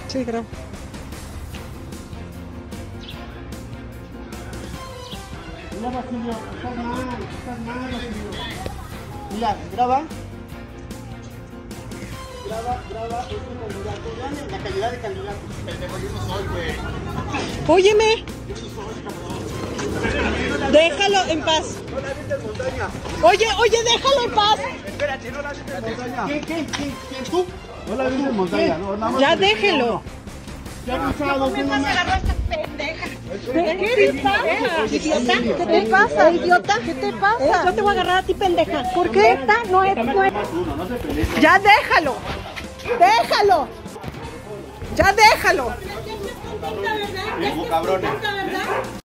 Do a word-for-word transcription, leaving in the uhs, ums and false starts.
Sí, grabo. Mira, Basilio, estás mal, estás mal, Basilio. Mira, graba. Graba, graba, es un candidato. Vean la calidad de candidato. Pendejo, yo no soy, güey. Óyeme. Déjalo en paz. No la viste en montaña. Oye, oye, déjalo en paz. Espérate, no la viste en montaña. ¿Quién, quién, quién, quién, tú? No la viste en montaña, no, nada más. Ya déjelo. ¿Qué ha pasado? ¿Qué no me ¿Qué te pasa? ¿Idiota? ¿Qué te pasa, idiota? ¿Qué te pasa? Yo te voy a agarrar a ti, pendeja. ¿Por qué? Esta no es, no es. Ya déjalo. Déjalo. Ya déjalo. cabrones?